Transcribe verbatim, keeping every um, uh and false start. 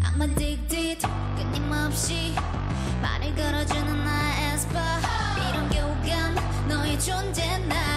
I'm addicted 끊임없이 말을 걸어주는 나의 에스파 이런 교감 너의 존재 나